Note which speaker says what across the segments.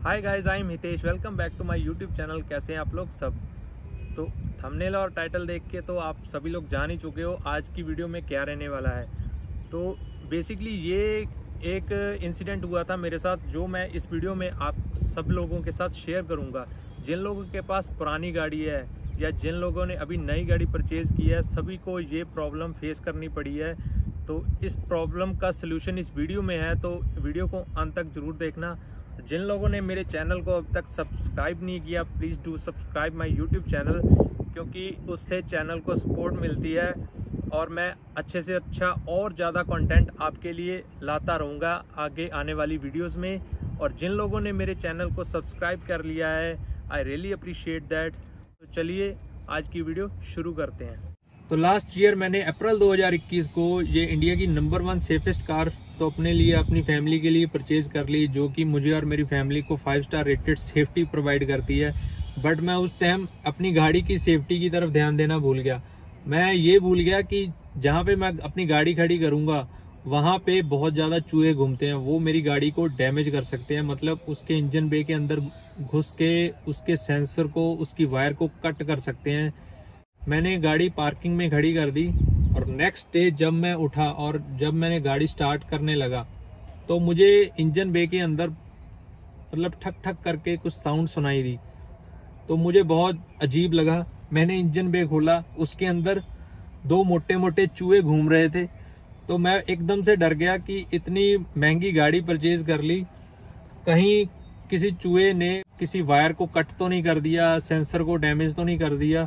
Speaker 1: Hi guys, I am Hitesh. Welcome back to my YouTube channel. कैसे हैं आप लोग सब? तो थंबनेल और टाइटल देख के तो आप सभी लोग जान ही चुके हो आज की वीडियो में क्या रहने वाला है। तो बेसिकली ये एक इंसिडेंट हुआ था मेरे साथ, जो मैं इस वीडियो में आप सब लोगों के साथ शेयर करूंगा। जिन लोगों के पास पुरानी गाड़ी है या जिन लोगों ने अभी नई गाड़ी परचेज़ की है, सभी को ये प्रॉब्लम फेस करनी पड़ी है। तो इस प्रॉब्लम का सलूशन इस वीडियो में है, तो वीडियो को अंत तक ज़रूर देखना। जिन लोगों ने मेरे चैनल को अब तक सब्सक्राइब नहीं किया, please do subscribe my YouTube channel, क्योंकि उससे चैनल को सपोर्ट मिलती है और मैं अच्छे से अच्छा और ज़्यादा कंटेंट आपके लिए लाता रहूँगा आगे आने वाली वीडियोस में। और जिन लोगों ने मेरे चैनल को सब्सक्राइब कर लिया है, आई रियली अप्रिशिएट दैट। तो चलिए आज की वीडियो शुरू करते हैं। तो लास्ट ईयर मैंने अप्रैल 2021 को ये इंडिया की नंबर 1 सेफेस्ट कार तो अपने लिए, अपनी फैमिली के लिए परचेज कर ली, जो कि मुझे और मेरी फैमिली को 5 स्टार रेटेड सेफ्टी प्रोवाइड करती है। बट मैं उस टाइम अपनी गाड़ी की सेफ्टी की तरफ ध्यान देना भूल गया। मैं ये भूल गया कि जहाँ पे मैं अपनी गाड़ी खड़ी करूँगा वहाँ पे बहुत ज़्यादा चूहे घूमते हैं, वो मेरी गाड़ी को डैमेज कर सकते हैं। मतलब उसके इंजन बे के अंदर घुस के उसके सेंसर को, उसकी वायर को कट कर सकते हैं। मैंने गाड़ी पार्किंग में खड़ी कर दी और नेक्स्ट डे जब मैं उठा और जब मैंने गाड़ी स्टार्ट करने लगा तो मुझे इंजन बे के अंदर मतलब ठक ठक करके कुछ साउंड सुनाई दी। तो मुझे बहुत अजीब लगा। मैंने इंजन बे खोला, उसके अंदर 2 मोटे मोटे चूहे घूम रहे थे। तो मैं एकदम से डर गया कि इतनी महंगी गाड़ी परचेज कर ली, कहीं किसी चूहे ने किसी वायर को कट तो नहीं कर दिया, सेंसर को डैमेज तो नहीं कर दिया।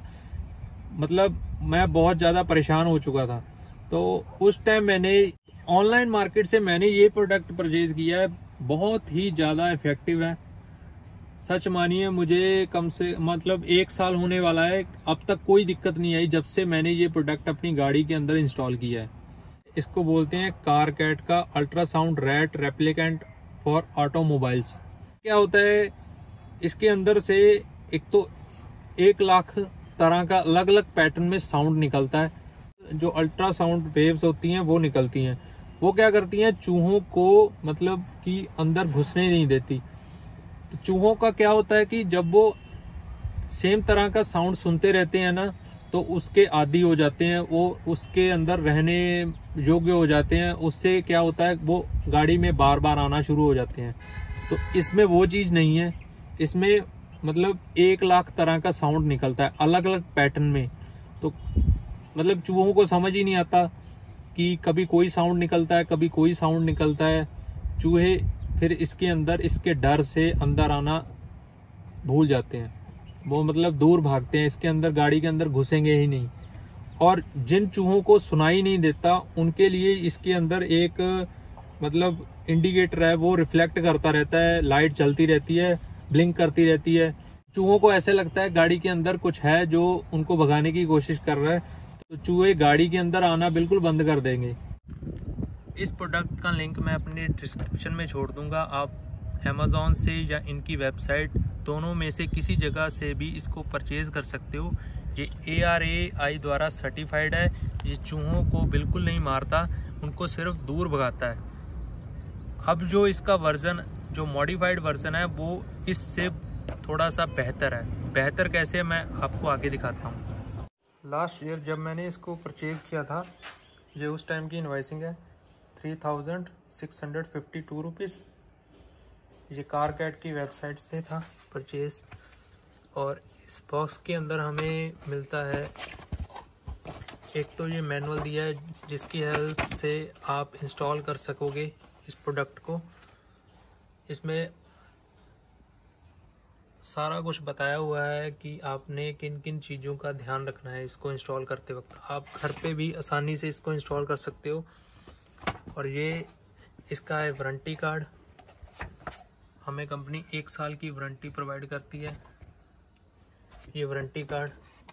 Speaker 1: मतलब मैं बहुत ज़्यादा परेशान हो चुका था। तो उस टाइम मैंने ऑनलाइन मार्केट से मैंने ये प्रोडक्ट परचेज किया है, बहुत ही ज़्यादा इफेक्टिव है। सच मानिए, मुझे कम से मतलब 1 साल होने वाला है, अब तक कोई दिक्कत नहीं आई जब से मैंने ये प्रोडक्ट अपनी गाड़ी के अंदर इंस्टॉल किया है। इसको बोलते हैं कारकैट का ultrasound rat repellent for automobiles. क्या होता है इसके अंदर से? एक तो 1 लाख तरह का अलग अलग पैटर्न में साउंड निकलता है। जो अल्ट्रासाउंड वेव्स होती हैं वो निकलती हैं, वो क्या करती हैं, चूहों को मतलब कि अंदर घुसने नहीं देती। तो चूहों का क्या होता है कि जब वो सेम तरह का साउंड सुनते रहते हैं ना, तो उसके आदी हो जाते हैं, वो उसके अंदर रहने योग्य हो जाते हैं। उससे क्या होता है, वो गाड़ी में बार बार आना शुरू हो जाते हैं। तो इसमें वो चीज़ नहीं है। इसमें मतलब 1 लाख तरह का साउंड निकलता है अलग अलग पैटर्न में। तो मतलब चूहों को समझ ही नहीं आता कि कभी कोई साउंड निकलता है, कभी कोई साउंड निकलता है। चूहे फिर इसके अंदर, इसके डर से अंदर आना भूल जाते हैं, वो मतलब दूर भागते हैं, इसके अंदर गाड़ी के अंदर घुसेंगे ही नहीं। और जिन चूहों को सुनाई नहीं देता उनके लिए इसके अंदर एक मतलब इंडिकेटर है, वो रिफ्लेक्ट करता रहता है, लाइट चलती रहती है, ब्लिंक करती रहती है। चूहों को ऐसे लगता है गाड़ी के अंदर कुछ है जो उनको भगाने की कोशिश कर रहा है, तो चूहे गाड़ी के अंदर आना बिल्कुल बंद कर देंगे। इस प्रोडक्ट का लिंक मैं अपने डिस्क्रिप्शन में छोड़ दूंगा। आप अमेज़ॉन से या इनकी वेबसाइट, दोनों में से किसी जगह से भी इसको परचेज़ कर सकते हो। ये ARAI द्वारा सर्टिफाइड है। ये चूहों को बिल्कुल नहीं मारता, उनको सिर्फ दूर भगाता है। अब जो इसका वर्जन, जो मॉडिफाइड वर्जन है, वो इससे थोड़ा सा बेहतर है। बेहतर कैसे, मैं आपको आगे दिखाता हूँ। लास्ट ईयर जब मैंने इसको परचेज़ किया था, ये उस टाइम की इनवाइसिंग है 3652 रुपीज़। ये कारकैट की वेबसाइट से था परचेज़। और इस बॉक्स के अंदर हमें मिलता है एक तो ये मैनुअल दिया है, जिसकी हेल्प से आप इंस्टॉल कर सकोगे इस प्रोडक्ट को। इसमें सारा कुछ बताया हुआ है कि आपने किन किन चीज़ों का ध्यान रखना है इसको इंस्टॉल करते वक्त। आप घर पे भी आसानी से इसको इंस्टॉल कर सकते हो। और ये इसका है वारंटी कार्ड। हमें कंपनी 1 साल की वारंटी प्रोवाइड करती है। ये वारंटी कार्ड,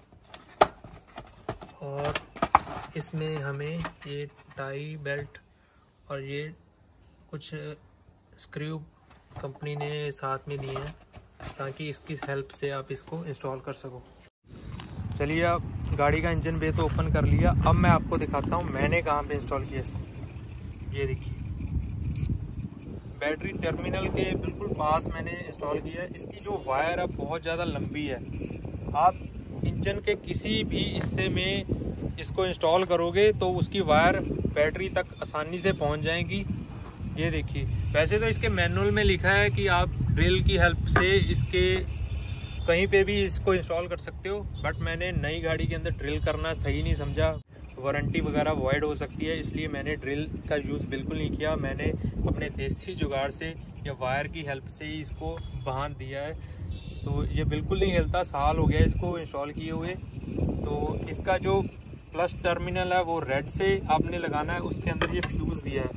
Speaker 1: और इसमें हमें ये टाई बेल्ट और ये कुछ स्क्रू कंपनी ने साथ में दिए हैं, ताकि इसकी हेल्प से आप इसको इंस्टॉल कर सको। चलिए, अब गाड़ी का इंजन बे तो ओपन कर लिया। अब मैं आपको दिखाता हूँ मैंने कहाँ पे इंस्टॉल किया इसको। ये देखिए, बैटरी टर्मिनल के बिल्कुल पास मैंने इंस्टॉल किया है। इसकी जो वायर है बहुत ज़्यादा लंबी है। आप इंजन के किसी भी हिस्से में इसको इंस्टॉल करोगे तो उसकी वायर बैटरी तक आसानी से पहुंच जाएगी। ये देखिए, वैसे तो इसके मैनुअल में लिखा है कि आप ड्रिल की हेल्प से इसके कहीं पे भी इसको इंस्टॉल कर सकते हो, बट मैंने नई गाड़ी के अंदर ड्रिल करना सही नहीं समझा, वारंटी वगैरह वॉइड हो सकती है, इसलिए मैंने ड्रिल का यूज़ बिल्कुल नहीं किया। मैंने अपने देसी जुगाड़ से या वायर की हेल्प से ही इसको बांध दिया है। तो ये बिल्कुल नहीं हिलता, साल हो गया इसको इंस्टॉल किए हुए। तो इसका जो प्लस टर्मिनल है वो रेड से आपने लगाना है, उसके अंदर ये फ्यूज़ दिया है,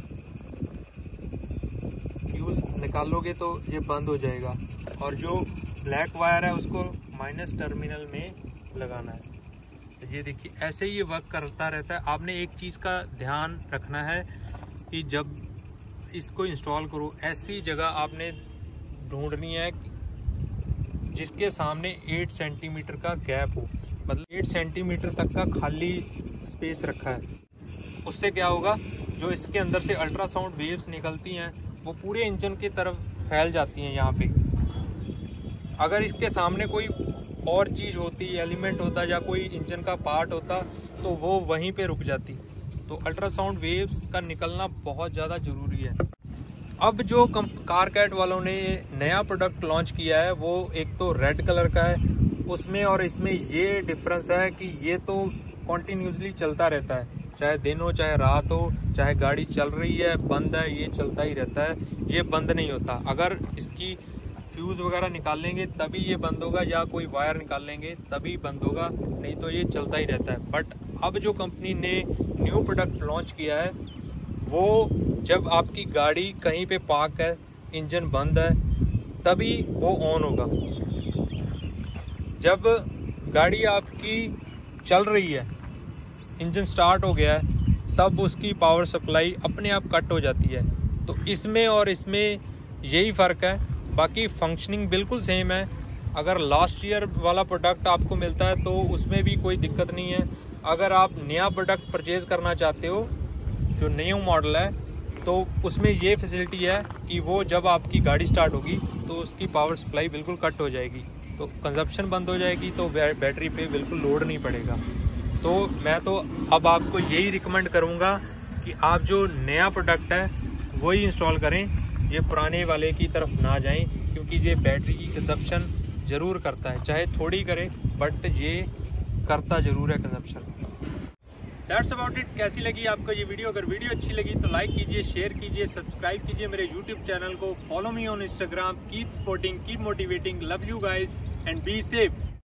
Speaker 1: फ्यूज़ निकालोगे तो ये बंद हो जाएगा, और जो ब्लैक वायर है उसको माइनस टर्मिनल में लगाना है। तो ये देखिए, ऐसे ही ये वर्क करता रहता है। आपने एक चीज़ का ध्यान रखना है कि जब इसको इंस्टॉल करो, ऐसी जगह आपने ढूंढनी है जिसके सामने 8 सेंटीमीटर का गैप हो, मतलब 8 सेंटीमीटर तक का खाली स्पेस रखा है। उससे क्या होगा, जो इसके अंदर से अल्ट्रासाउंड वेव्स निकलती हैं वो पूरे इंजन की तरफ फैल जाती हैं यहाँ पे। अगर इसके सामने कोई और चीज़ होती, एलिमेंट होता या कोई इंजन का पार्ट होता तो वो वहीं पे रुक जाती। तो अल्ट्रासाउंड वेव्स का निकलना बहुत ज़्यादा ज़रूरी है। अब जो कारकैट वालों ने नया प्रोडक्ट लॉन्च किया है वो एक तो रेड कलर का है, उसमें और इसमें ये डिफरेंस है कि ये तो कॉन्टीन्यूसली चलता रहता है, चाहे दिन हो चाहे रात हो, चाहे गाड़ी चल रही है बंद है, ये चलता ही रहता है, ये बंद नहीं होता। अगर इसकी फ्यूज़ वगैरह निकाल लेंगे तभी ये बंद होगा, या कोई वायर निकाल लेंगे तभी बंद होगा, नहीं तो ये चलता ही रहता है। बट अब जो कंपनी ने न्यू प्रोडक्ट लॉन्च किया है वो जब आपकी गाड़ी कहीं पे पार्क है, इंजन बंद है, तभी वो ऑन होगा। जब गाड़ी आपकी चल रही है, इंजन स्टार्ट हो गया है, तब उसकी पावर सप्लाई अपने आप कट हो जाती है। तो इसमें और इसमें यही फ़र्क है, बाकी फंक्शनिंग बिल्कुल सेम है। अगर लास्ट ईयर वाला प्रोडक्ट आपको मिलता है तो उसमें भी कोई दिक्कत नहीं है। अगर आप नया प्रोडक्ट परचेज करना चाहते हो जो न्यू मॉडल है, तो उसमें ये फैसिलिटी है कि वो जब आपकी गाड़ी स्टार्ट होगी तो उसकी पावर सप्लाई बिल्कुल कट हो जाएगी, तो कंजप्शन बंद हो जाएगी, तो बैटरी पे बिल्कुल लोड नहीं पड़ेगा। तो मैं तो अब आपको यही रिकमेंड करूँगा कि आप जो नया प्रोडक्ट है वही इंस्टॉल करें, ये पुराने वाले की तरफ ना जाएं, क्योंकि ये बैटरी की कंजप्शन ज़रूर करता है, चाहे थोड़ी करे बट ये करता ज़रूर है कंजप्शन। That's about it. कैसी लगी आपको ये वीडियो? अगर वीडियो अच्छी लगी तो लाइक कीजिए, शेयर कीजिए, सब्सक्राइब कीजिए मेरे यूट्यूब चैनल को, follow me on Instagram. Keep supporting, keep motivating, love you guys and be safe.